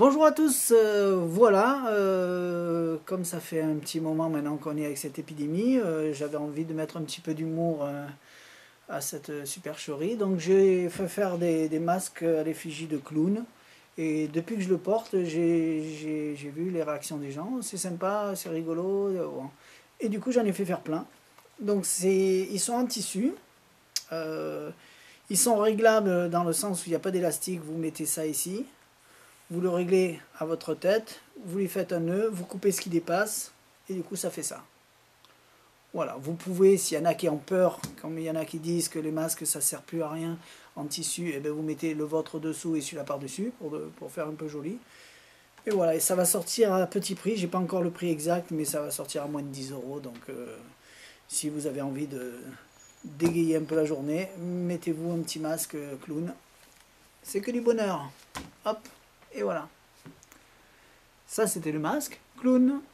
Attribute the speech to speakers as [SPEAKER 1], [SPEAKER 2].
[SPEAKER 1] Bonjour à tous, voilà, comme ça fait un petit moment maintenant qu'on est avec cette épidémie, j'avais envie de mettre un petit peu d'humour à cette supercherie, donc j'ai fait faire des masques à l'effigie de clown, et depuis que je le porte, j'ai vu les réactions des gens, c'est sympa, c'est rigolo, bon. Et du coup j'en ai fait faire plein, donc ils sont en tissu, euh, ils sont réglables dans le sens où il n'y a pas d'élastique, vous mettez ça ici. Vous le réglez à votre tête, vous lui faites un nœud, vous coupez ce qui dépasse, et du coup ça fait ça. Voilà, vous pouvez, s'il y en a qui ont peur, comme il y en a qui disent que les masques ça sert plus à rien en tissu, et bien vous mettez le vôtre dessous et celui-là par-dessus pour faire un peu joli. Et voilà, et ça va sortir à petit prix, j'ai pas encore le prix exact, mais ça va sortir à moins de 10 euros, donc si vous avez envie de dégayer un peu la journée, mettez-vous un petit masque clown. C'est que du bonheur. Hop, et voilà. Ça, c'était le masque. Clown.